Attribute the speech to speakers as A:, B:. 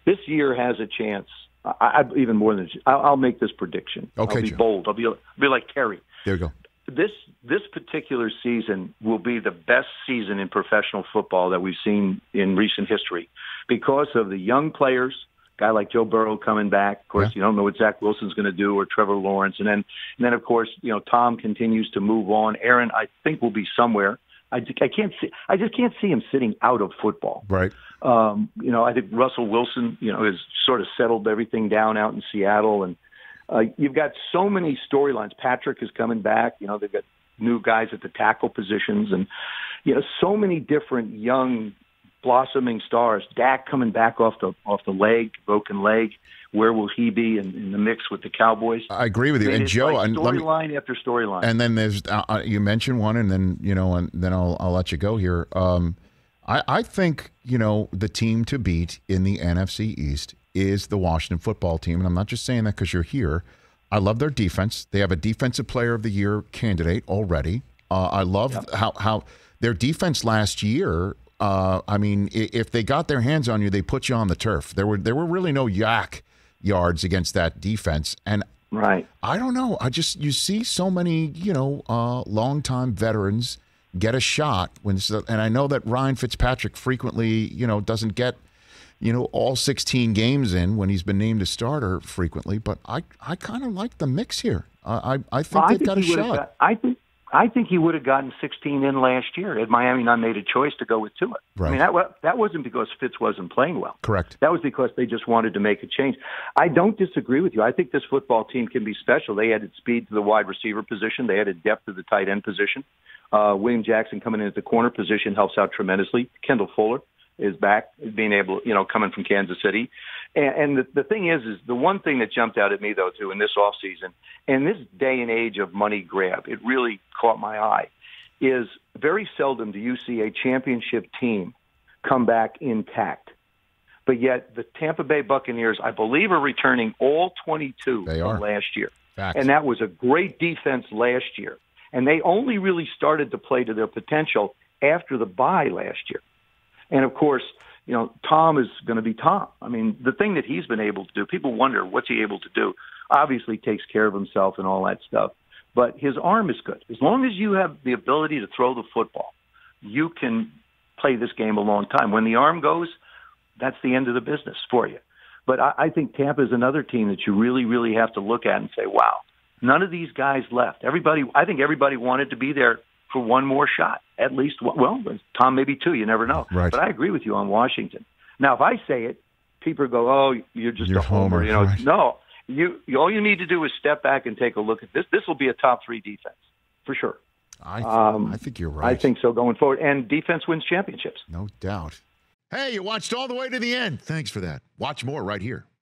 A: this year has a chance. Even more than I'll make this prediction.
B: Okay,
A: I'll be
B: Joe.
A: bold. I'll be like Terry.
B: There you go.
A: This particular season will be the best season in professional football that we've seen in recent history because of the young players. Guy like Joe Burrow coming back. Of course, you don't know what Zach Wilson's going to do, or Trevor Lawrence, and then of course, Tom continues to move on. Aaron, I think, will be somewhere. I just can't see him sitting out of football.
B: Right.
A: I think Russell Wilson, has sort of settled everything down out in Seattle, and you've got so many storylines. Patrick is coming back. They've got new guys at the tackle positions, and so many different young blossoming stars. Dak coming back off the leg, broken leg. Where will he be in the mix with the Cowboys?
B: I agree with you. And Joe,
A: like storyline after storyline.
B: And then there's you mentioned one, and then and then I'll let you go here. I think the team to beat in the NFC East is the Washington football team, and I'm not just saying that because you're here. I love their defense. They have a Defensive Player of the Year candidate already. I love how their defense last year. If they got their hands on you, they put you on the turf. There were really no yak yards against that defense, and
A: right.
B: I don't know. You see so many longtime veterans get a shot and I know that Ryan Fitzpatrick frequently doesn't get all 16 games in when he's been named a starter frequently, but I kind of like the mix here. I think they've got a shot.
A: I think he would have gotten 16 in last year. Had Miami not made a choice to go with Tua.
B: Right.
A: That wasn't because Fitz wasn't playing well.
B: Correct.
A: That was because they just wanted to make a change. I don't disagree with you. I think this football team can be special. They added speed to the wide receiver position. They added depth to the tight end position. William Jackson coming in at the corner position helps out tremendously. Kendall Fuller is back, being able, coming from Kansas City. And the thing is the one thing that jumped out at me, though, too, in this offseason, and this day and age of money grab, it really caught my eye, is very seldom do you see a championship team come back intact. But yet the Tampa Bay Buccaneers, I believe, are returning all 22 from last year.
B: Facts.
A: And that was a great defense last year. And they only really started to play to their potential after the bye last year. And, of course, Tom is going to be Tom. I mean, the thing that he's been able to do, people wonder, what's he able to do? Obviously takes care of himself and all that stuff. But his arm is good. As long as you have the ability to throw the football, you can play this game a long time. When the arm goes, that's the end of the business for you. But I think Tampa is another team that you really, really have to look at and say, wow, none of these guys left. I think everybody wanted to be there for one more shot, at least. Well, Tom, maybe two. You never know.
B: Right.
A: But I agree with you on Washington. Now, if I say it, people go, "Oh, you're just a homer."
B: Right.
A: No. All you need to do is step back and take a look at this. This will be a top 3 defense for sure.
B: I think you're right.
A: I think so going forward. And defense wins championships.
B: No doubt. Hey, you watched all the way to the end. Thanks for that. Watch more right here.